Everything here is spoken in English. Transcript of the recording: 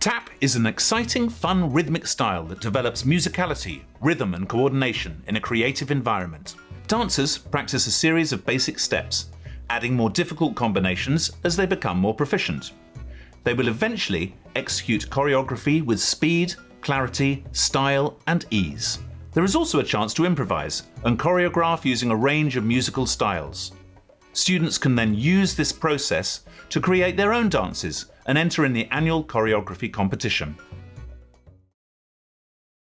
Tap is an exciting, fun rhythmic style that develops musicality, rhythm and coordination in a creative environment. Dancers practice a series of basic steps, adding more difficult combinations as they become more proficient. They will eventually execute choreography with speed, clarity, style and ease. There is also a chance to improvise and choreograph using a range of musical styles. Students can then use this process to create their own dances and enter in the annual choreography competition.